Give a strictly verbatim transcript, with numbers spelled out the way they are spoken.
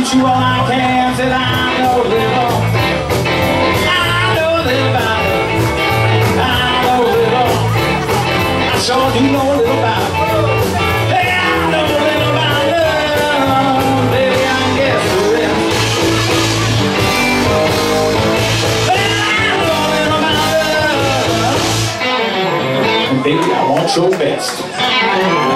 you all I can, said I know a little. I know a little about it. I know a little. I sure do know a little about it. Hey, I know a little about love. Baby, I guess it is. Hey, I know a little about love. And baby, I want your best.